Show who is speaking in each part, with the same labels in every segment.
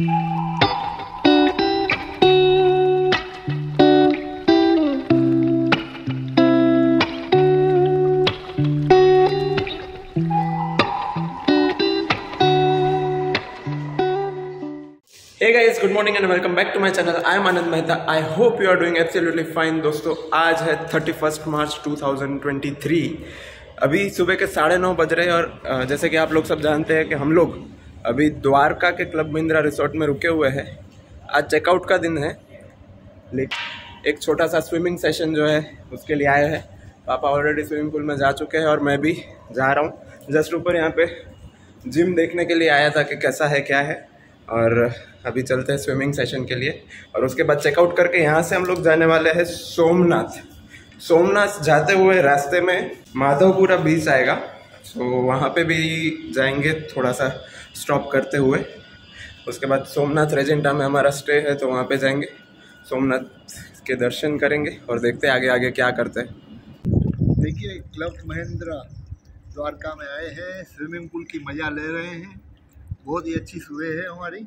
Speaker 1: Hey guys, good morning and welcome back to my channel. I am Anand Mehta. I hope you are doing absolutely fine. दोस्तों आज है 31 मार्च 2023। अभी सुबह के 9:30 बज रहे हैं और जैसे कि आप लोग सब जानते हैं कि हम लोग अभी द्वारका के क्लब महिंद्रा रिसोर्ट में रुके हुए हैं। आज चेकआउट का दिन है, लेकिन एक छोटा सा स्विमिंग सेशन जो है उसके लिए आए हैं। पापा ऑलरेडी स्विमिंग पूल में जा चुके हैं और मैं भी जा रहा हूँ। जस्ट ऊपर यहाँ पे जिम देखने के लिए आया था कि कैसा है क्या है, और अभी चलते हैं स्विमिंग सेशन के लिए। और उसके बाद चेकआउट करके यहाँ से हम लोग जाने वाले हैं सोमनाथ। सोमनाथ जाते हुए रास्ते में माधवपुरा बीच आएगा, तो वहाँ पे भी जाएंगे थोड़ा सा स्टॉप करते हुए। उसके बाद सोमनाथ रेजेंटा में हमारा स्टे है, तो वहाँ पे जाएंगे, सोमनाथ के दर्शन करेंगे और देखते हैं आगे आगे क्या करते हैं।
Speaker 2: देखिए, क्लब महिंद्रा द्वारका में आए हैं, स्विमिंग पूल की मज़ा ले रहे हैं। बहुत ही अच्छी सुबह है हमारी।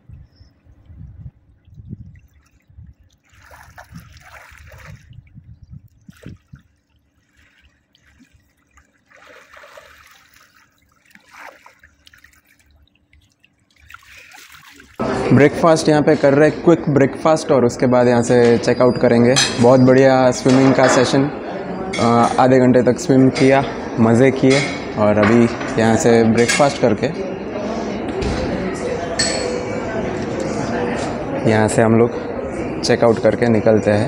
Speaker 1: ब्रेकफास्ट यहाँ पे कर रहे हैं, क्विक ब्रेकफास्ट, और उसके बाद यहाँ से चेकआउट करेंगे। बहुत बढ़िया स्विमिंग का सेशन, आधे घंटे तक स्विम किया, मज़े किए, और अभी यहाँ से ब्रेकफास्ट करके यहाँ से हम लोग चेकआउट करके निकलते हैं।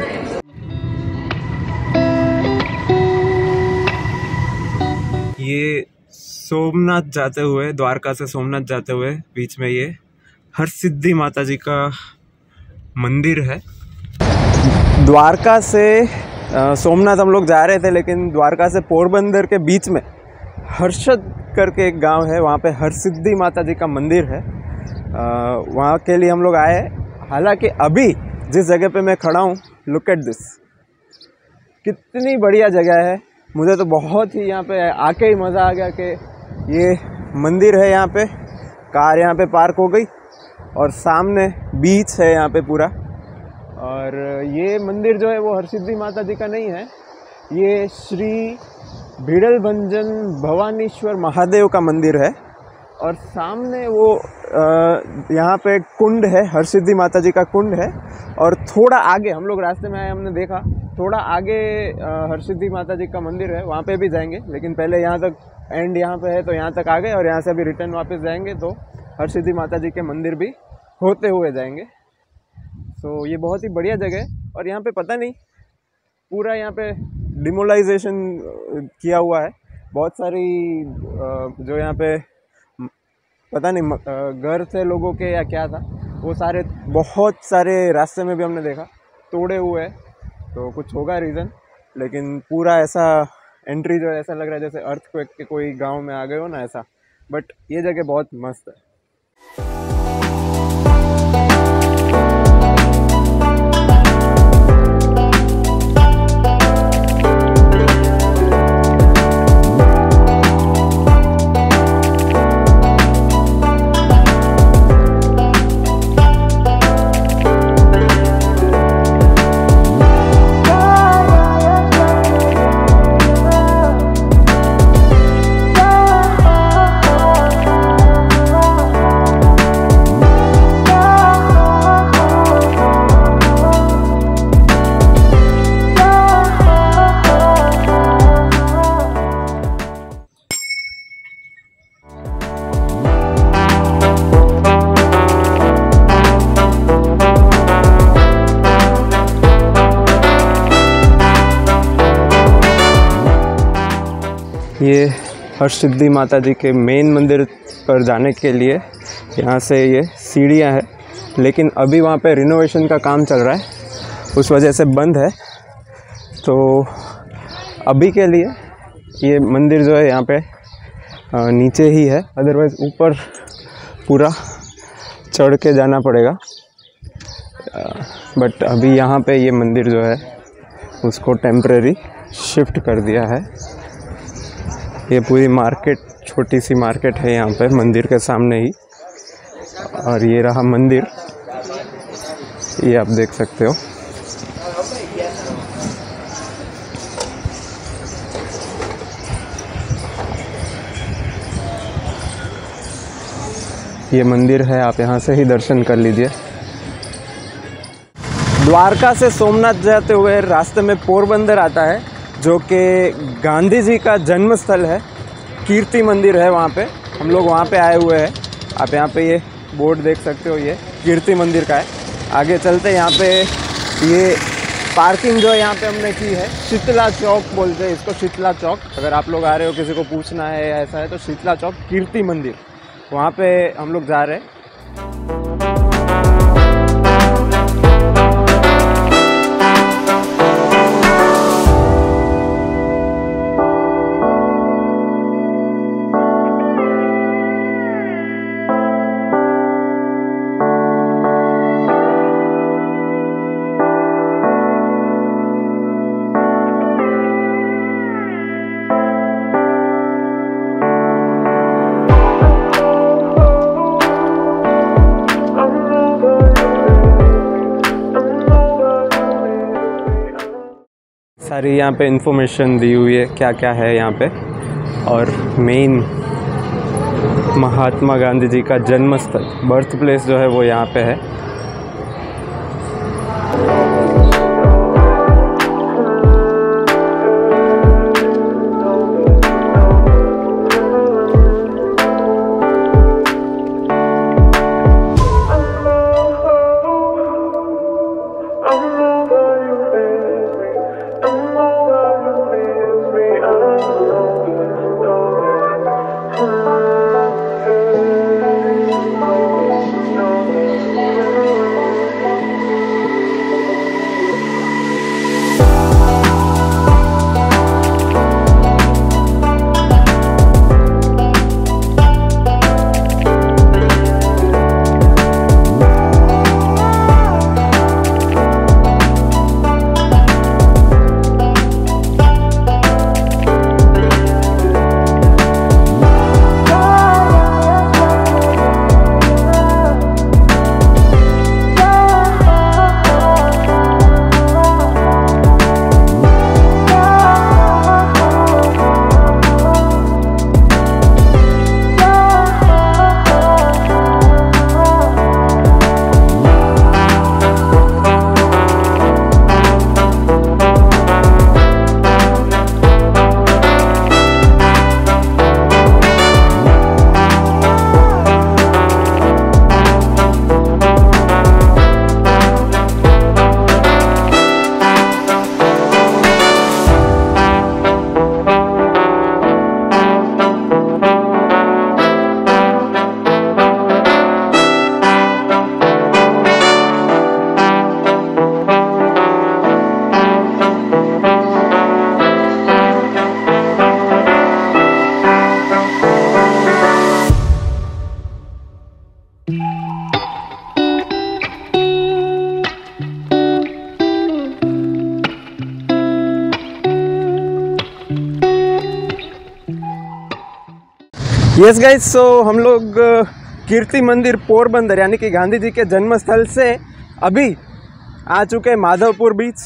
Speaker 1: ये सोमनाथ जाते हुए, द्वारका से सोमनाथ जाते हुए बीच में ये हरसिद्धि माता जी का मंदिर है। द्वारका से सोमनाथ हम लोग जा रहे थे, लेकिन द्वारका से पोरबंदर के बीच में हर्षद करके एक गांव है, वहाँ पे हरसिद्धि माता जी का मंदिर है। वहाँ के लिए हम लोग आए हैं। हालांकि अभी जिस जगह पे मैं खड़ा हूँ, लुक एट दिस, कितनी बढ़िया जगह है। मुझे तो बहुत ही यहाँ पे आके ही मज़ा आ गया कि ये मंदिर है। यहाँ पे कार यहाँ पे पार्क हो गई और सामने बीच है यहाँ पे पूरा। और ये मंदिर जो है वो हरसिद्धि माता जी का नहीं है, ये श्री भिड़लभंजन भवानीश्वर महादेव का मंदिर है। और सामने वो यहाँ पे कुंड है, हरसिद्धि माता जी का कुंड है। और थोड़ा आगे हम लोग रास्ते में आए, हमने देखा थोड़ा आगे हरसिद्धि माता जी का मंदिर है, वहाँ पे भी जाएंगे। लेकिन पहले यहाँ तक एंड यहाँ पे है, तो यहाँ तक आ गए, और यहाँ से अभी रिटर्न वापस जाएंगे तो हरसिद्धि माता जी के मंदिर भी होते हुए जाएंगे। तो ये बहुत ही बढ़िया जगह है। और यहाँ पे पता नहीं, पूरा यहाँ पे डिमोलाइजेशन किया हुआ है। बहुत सारी जो यहाँ पे पता नहीं घर थे लोगों के या क्या था, वो सारे बहुत सारे रास्ते में भी हमने देखा तोड़े हुए हैं। तो कुछ होगा रीज़न, लेकिन पूरा ऐसा एंट्री जो है ऐसा लग रहा है जैसे अर्थक्वेक के कोई गांव में आ गए हो ना, ऐसा। बट ये जगह बहुत मस्त है। ये हरसिद्धि माता जी के मेन मंदिर पर जाने के लिए यहाँ से ये सीढ़ियाँ है, लेकिन अभी वहाँ पे रिनोवेशन का काम चल रहा है, उस वजह से बंद है। तो अभी के लिए ये मंदिर जो है यहाँ पे नीचे ही है, अदरवाइज़ ऊपर पूरा चढ़ के जाना पड़ेगा। बट अभी यहाँ पे ये मंदिर जो है उसको टेम्परेरी शिफ्ट कर दिया है। ये पूरी मार्केट, छोटी सी मार्केट है यहाँ पे मंदिर के सामने ही, और ये रहा मंदिर। ये आप देख सकते हो। ये मंदिर है, आप यहाँ से ही दर्शन कर लीजिए। द्वारका से सोमनाथ जाते हुए रास्ते में पोरबंदर आता है, जो कि गांधी जी का जन्म स्थल है। कीर्ति मंदिर है वहाँ पे, हम लोग वहाँ पे आए हुए हैं। आप यहाँ पे ये बोर्ड देख सकते हो, ये कीर्ति मंदिर का है। आगे चलते यहाँ पे ये पार्किंग जो है यहाँ पे हमने की है, शीतला चौक बोलते हैं इसको, शीतला चौक। अगर आप लोग आ रहे हो, किसी को पूछना है या ऐसा है, तो शीतला चौक कीर्ति मंदिर, वहाँ पे हम लोग जा रहे हैं। सारी यहाँ पे इंफॉर्मेशन दी हुई है क्या क्या है यहाँ पे, और मेन महात्मा गांधी जी का जन्म स्थल, बर्थ प्लेस जो है वो यहाँ पे है। यस गाइस, सो हम लोग कीर्ति मंदिर पोरबंदर यानी कि गांधी जी के जन्म स्थल से अभी आ चुके हैं माधवपुर बीच,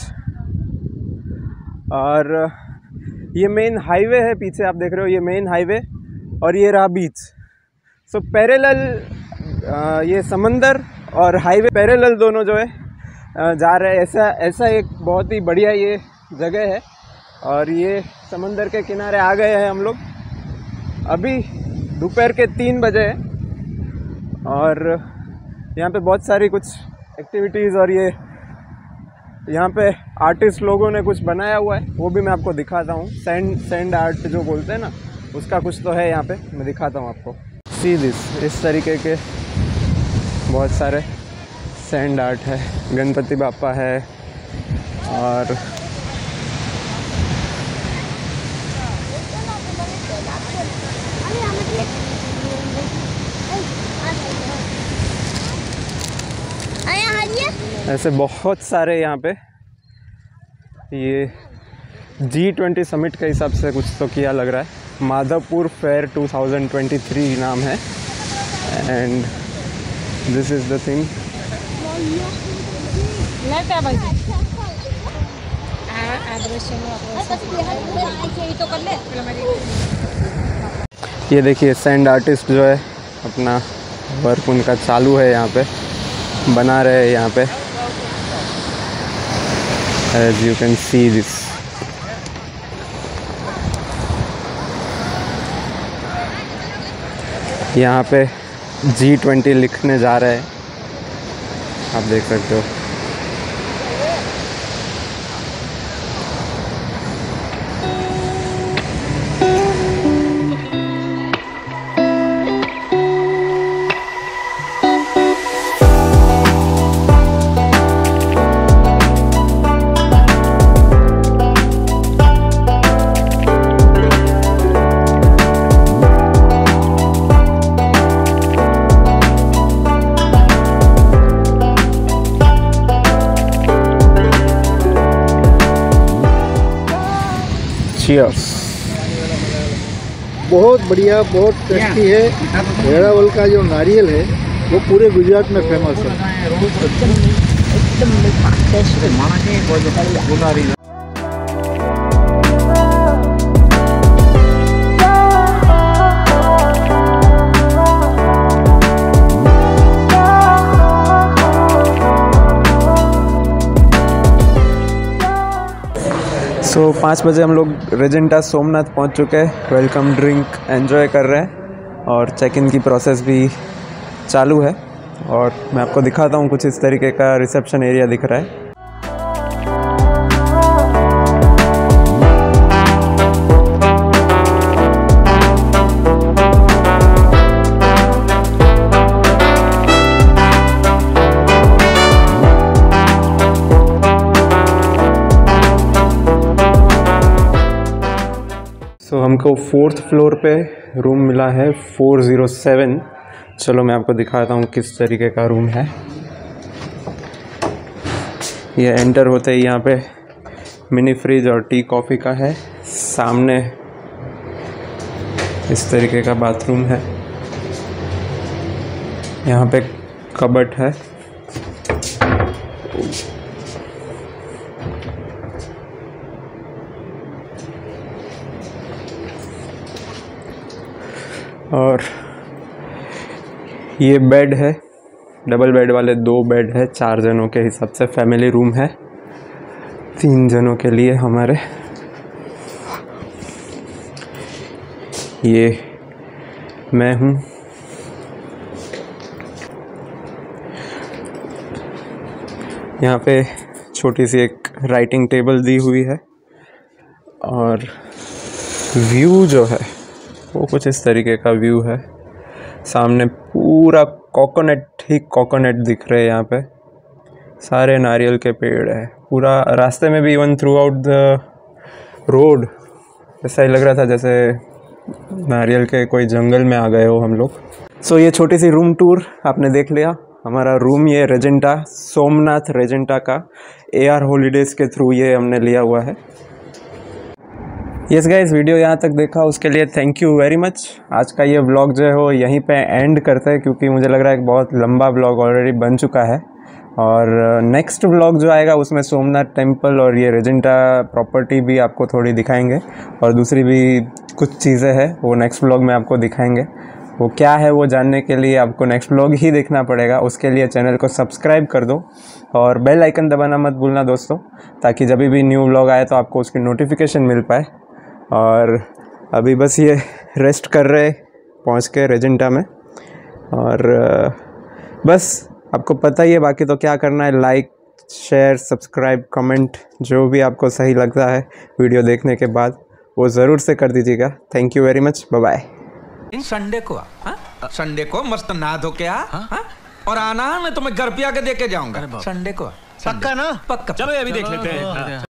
Speaker 1: और ये मेन हाईवे है, पीछे आप देख रहे हो ये मेन हाईवे, और ये रहा बीच। सो पैरेलल ये समंदर और हाईवे पैरेलल दोनों जो है जा रहे हैं। ऐसा एक बहुत ही बढ़िया ये जगह है, और ये समंदर के किनारे आ गए हैं हम लोग। अभी दोपहर के 3 बजे है, और यहाँ पे बहुत सारी कुछ एक्टिविटीज़, और ये यहाँ पे आर्टिस्ट लोगों ने कुछ बनाया हुआ है, वो भी मैं आपको दिखाता हूँ। सैंड आर्ट जो बोलते हैं ना, उसका कुछ तो है यहाँ पे, मैं दिखाता हूँ आपको। सी दिस, इस तरीके के बहुत सारे सैंड आर्ट है, गणपति बापा है, और ऐसे बहुत सारे यहाँ पे। ये G20 समिट के हिसाब से कुछ तो किया लग रहा है। माधवपुर फेयर 2023 नाम है, and this is the thing. ये देखिए सैंड आर्टिस्ट जो है अपना वर्क उनका चालू है, यहाँ पे बना रहे हैं यहाँ पे, as you can see this। यहाँ पे G20 लिखने जा रहे हैं, आप देख सकते हो। Cheers।
Speaker 2: बहुत बढ़िया, बहुत टेस्टी है। वेरावल का जो नारियल है वो पूरे गुजरात में फेमस है।
Speaker 1: सो 5 बजे हम लोग रेजेंटा सोमनाथ पहुंच चुके हैं। वेलकम ड्रिंक एंजॉय कर रहे हैं और चेक इन की प्रोसेस भी चालू है। और मैं आपको दिखाता हूं, कुछ इस तरीके का रिसेप्शन एरिया दिख रहा है। तो हमको 4th फ्लोर पे रूम मिला है 407। चलो मैं आपको दिखाता हूँ किस तरीके का रूम है। ये एंटर होते ही यहाँ पे मिनी फ्रिज और टी कॉफ़ी का है। सामने इस तरीके का बाथरूम है। यहाँ पे कबर्ड है। और ये बेड है, डबल बेड वाले 2 बेड है, 4 जनों के हिसाब से फैमिली रूम है। 3 जनों के लिए हमारे। ये मैं हूँ। यहाँ पे छोटी सी एक राइटिंग टेबल दी हुई है और व्यू जो है वो कुछ इस तरीके का व्यू है। सामने पूरा कोकोनट ही कोकोनट दिख रहे हैं। यहाँ पे सारे नारियल के पेड़ है पूरा रास्ते में भी, even throughout the road ऐसा ही लग रहा था जैसे नारियल के कोई जंगल में आ गए हो हम लोग। सो ये छोटी सी रूम टूर आपने देख लिया। हमारा रूम ये रेजेंटा सोमनाथ रेजेंटा का AR हॉलीडेज़ के थ्रू ये हमने लिया हुआ है। यस गाइस, वीडियो यहाँ तक देखा उसके लिए थैंक यू वेरी मच। आज का ये व्लॉग जो है वो यहीं पे एंड करते हैं, क्योंकि मुझे लग रहा है कि बहुत लंबा व्लॉग ऑलरेडी बन चुका है। और नेक्स्ट व्लॉग जो आएगा उसमें सोमनाथ टेम्पल और ये रेजेंटा प्रॉपर्टी भी आपको थोड़ी दिखाएंगे, और दूसरी भी कुछ चीज़ें हैं वो नेक्स्ट व्लॉग में आपको दिखाएंगे। वो क्या है वो जानने के लिए आपको नेक्स्ट व्लॉग ही देखना पड़ेगा। उसके लिए चैनल को सब्सक्राइब कर दो और बेल आइकन दबाना मत भूलना दोस्तों, ताकि जब भी न्यू व्लॉग आए तो आपको उसकी नोटिफिकेशन मिल पाए। और अभी बस ये रेस्ट कर रहे पहुंच के रेजेंटा में, और बस आपको पता ही है बाकी तो क्या करना है। लाइक, शेयर, सब्सक्राइब, कमेंट जो भी आपको सही लगता है वीडियो देखने के बाद वो ज़रूर से कर दीजिएगा। Thank you very much, bye bye.
Speaker 3: Sunday को मस्त नहा धो के आ, और आना मैं तुम्हें घर पे आके दे के जाऊंगा संडे को।
Speaker 2: पक्का ना?
Speaker 3: पक्का।
Speaker 4: चलो ये भी देख लेते हैं।